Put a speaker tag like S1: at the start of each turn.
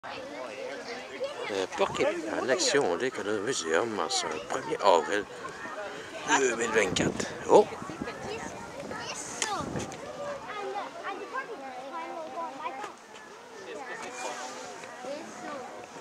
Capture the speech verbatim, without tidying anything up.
S1: Le parc est en action à l'Économuséum en ce premier avril deux mille vingt-quatre. Oh!